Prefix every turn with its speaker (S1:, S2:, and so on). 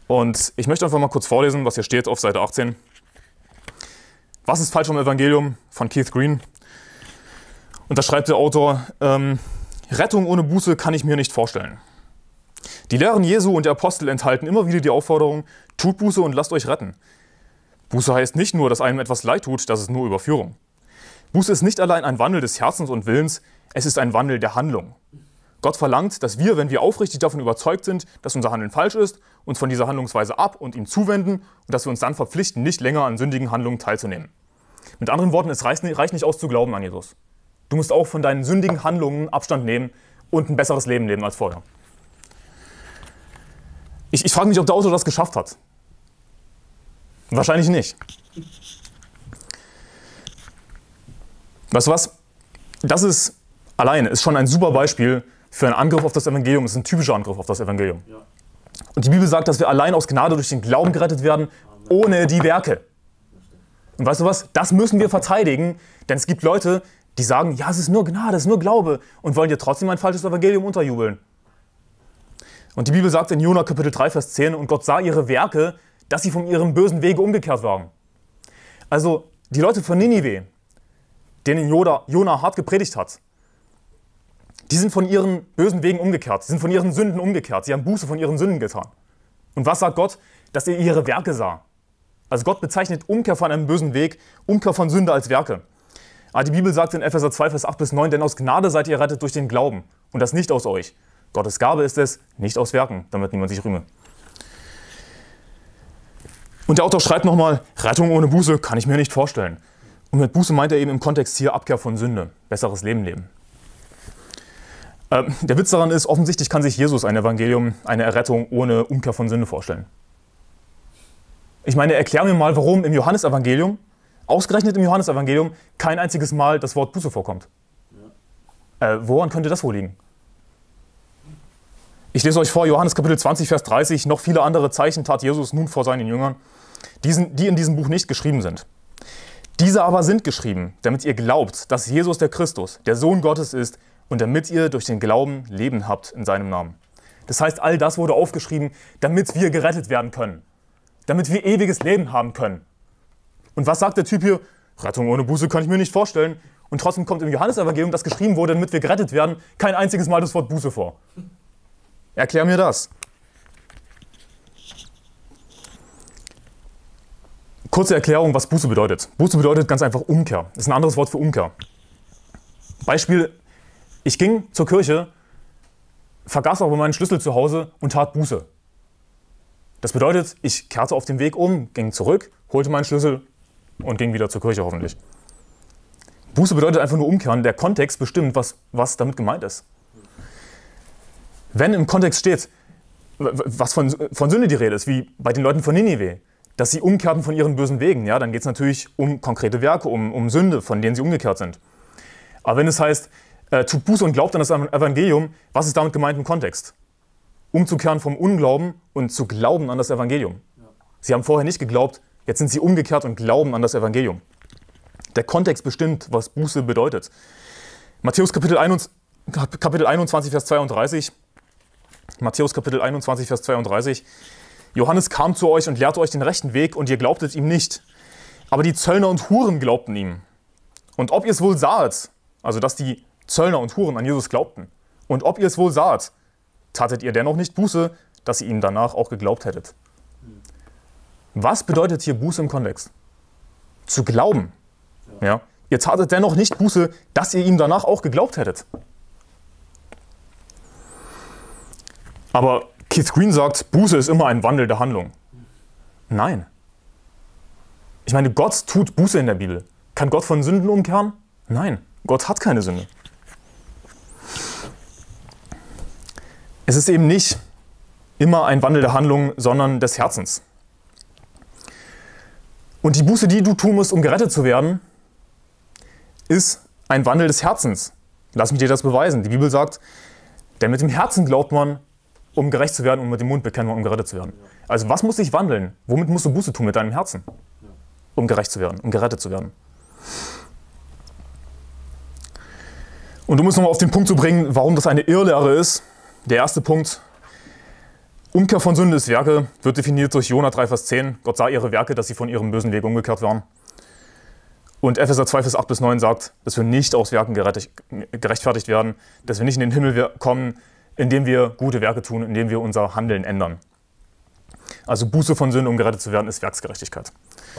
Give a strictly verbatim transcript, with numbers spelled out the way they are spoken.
S1: Und ich möchte einfach mal kurz vorlesen, was hier steht auf Seite achtzehn. Was ist falsch am Evangelium von Keith Green? Und da schreibt der Autor, ähm, Rettung ohne Buße kann ich mir nicht vorstellen. Die Lehren Jesu und der Apostel enthalten immer wieder die Aufforderung, tut Buße und lasst euch retten. Buße heißt nicht nur, dass einem etwas leid tut, das ist nur Überführung. Buße ist nicht allein ein Wandel des Herzens und Willens, es ist ein Wandel der Handlung. Gott verlangt, dass wir, wenn wir aufrichtig davon überzeugt sind, dass unser Handeln falsch ist, uns von dieser Handlungsweise ab und ihm zuwenden und dass wir uns dann verpflichten, nicht länger an sündigen Handlungen teilzunehmen. Mit anderen Worten, es reicht nicht aus zu glauben an Jesus. Du musst auch von deinen sündigen Handlungen Abstand nehmen und ein besseres Leben leben als vorher. Ich, ich frage mich, ob der Autor das geschafft hat. Wahrscheinlich nicht. Weißt du was? Das ist allein ist schon ein super Beispiel für einen Angriff auf das Evangelium. Es ist ein typischer Angriff auf das Evangelium. Ja. Und die Bibel sagt, dass wir allein aus Gnade durch den Glauben gerettet werden, ohne die Werke. Und weißt du was? Das müssen wir verteidigen, denn es gibt Leute, die sagen, ja, es ist nur Gnade, es ist nur Glaube und wollen dir trotzdem ein falsches Evangelium unterjubeln. Und die Bibel sagt in Jona Kapitel drei, Vers zehn, und Gott sah ihre Werke, dass sie von ihrem bösen Wege umgekehrt waren. Also die Leute von Ninive, denen Jona, Jona hart gepredigt hat, die sind von ihren bösen Wegen umgekehrt, sie sind von ihren Sünden umgekehrt, sie haben Buße von ihren Sünden getan. Und was sagt Gott? Dass er ihre Werke sah. Also Gott bezeichnet Umkehr von einem bösen Weg, Umkehr von Sünde als Werke. Aber die Bibel sagt in Epheser zwei, Vers acht bis neun, denn aus Gnade seid ihr errettet durch den Glauben und das nicht aus euch. Gottes Gabe ist es, nicht aus Werken, damit niemand sich rühme. Und der Autor schreibt nochmal, Rettung ohne Buße kann ich mir nicht vorstellen. Und mit Buße meint er eben im Kontext hier Abkehr von Sünde, besseres Leben leben. Ähm, der Witz daran ist, offensichtlich kann sich Jesus ein Evangelium, eine Errettung ohne Umkehr von Sünde vorstellen. Ich meine, erklär mir mal, warum im Johannesevangelium, ausgerechnet im Johannesevangelium, kein einziges Mal das Wort Buße vorkommt. Ja. Äh, woran könnte das wohl liegen? Ich lese euch vor, Johannes Kapitel zwanzig, Vers dreißig, noch viele andere Zeichen tat Jesus nun vor seinen Jüngern, die, die in diesem Buch nicht geschrieben sind. Diese aber sind geschrieben, damit ihr glaubt, dass Jesus der Christus, der Sohn Gottes ist und damit ihr durch den Glauben Leben habt in seinem Namen. Das heißt, all das wurde aufgeschrieben, damit wir gerettet werden können, damit wir ewiges Leben haben können. Und was sagt der Typ hier? Rettung ohne Buße kann ich mir nicht vorstellen. Und trotzdem kommt im Johannesevangelium, das geschrieben wurde, damit wir gerettet werden, kein einziges Mal das Wort Buße vor. Erklär mir das. Kurze Erklärung, was Buße bedeutet. Buße bedeutet ganz einfach Umkehr. Das ist ein anderes Wort für Umkehr. Beispiel, ich ging zur Kirche, vergaß aber meinen Schlüssel zu Hause und tat Buße. Das bedeutet, ich kehrte auf dem Weg um, ging zurück, holte meinen Schlüssel und ging wieder zur Kirche hoffentlich. Buße bedeutet einfach nur umkehren. Der Kontext bestimmt, was, was damit gemeint ist. Wenn im Kontext steht, was von, von Sünde die Rede ist, wie bei den Leuten von Ninive, dass sie umkehrten von ihren bösen Wegen, ja, dann geht es natürlich um konkrete Werke, um, um Sünde, von denen sie umgekehrt sind. Aber wenn es heißt, äh, tut Buße und glaubt an das Evangelium, was ist damit gemeint im Kontext? Umzukehren vom Unglauben und zu glauben an das Evangelium. Ja. Sie haben vorher nicht geglaubt, jetzt sind sie umgekehrt und glauben an das Evangelium. Der Kontext bestimmt, was Buße bedeutet. Matthäus Kapitel einundzwanzig, Vers zweiunddreißig. Matthäus Kapitel einundzwanzig, Vers zweiunddreißig. Johannes kam zu euch und lehrte euch den rechten Weg und ihr glaubtet ihm nicht. Aber die Zöllner und Huren glaubten ihm. Und ob ihr es wohl sahet, also dass die Zöllner und Huren an Jesus glaubten, und ob ihr es wohl sahet, tatet ihr dennoch nicht Buße, dass ihr ihm danach auch geglaubt hättet. Was bedeutet hier Buße im Kontext? Zu glauben. Ja. Ihr tatet dennoch nicht Buße, dass ihr ihm danach auch geglaubt hättet. Aber Keith Green sagt, Buße ist immer ein Wandel der Handlung. Nein. Ich meine, Gott tut Buße in der Bibel. Kann Gott von Sünden umkehren? Nein, Gott hat keine Sünde. Es ist eben nicht immer ein Wandel der Handlung, sondern des Herzens. Und die Buße, die du tun musst, um gerettet zu werden, ist ein Wandel des Herzens. Lass mich dir das beweisen. Die Bibel sagt, denn mit dem Herzen glaubt man, um gerecht zu werden, und mit dem Mund bekennt man, um gerettet zu werden. Also was muss sich wandeln? Womit musst du Buße tun? Mit deinem Herzen. Um gerecht zu werden, um gerettet zu werden. Und um es nochmal auf den Punkt zu bringen, warum das eine Irrlehre ist. Der erste Punkt, Umkehr von Sünde ist Werke, wird definiert durch Jona drei, Vers zehn. Gott sah ihre Werke, dass sie von ihrem bösen Weg umgekehrt waren. Und Epheser zwei, Vers acht bis neun sagt, dass wir nicht aus Werken gerechtfertigt werden, dass wir nicht in den Himmel kommen, indem wir gute Werke tun, indem wir unser Handeln ändern. Also Buße von Sünde, um gerettet zu werden, ist Werksgerechtigkeit.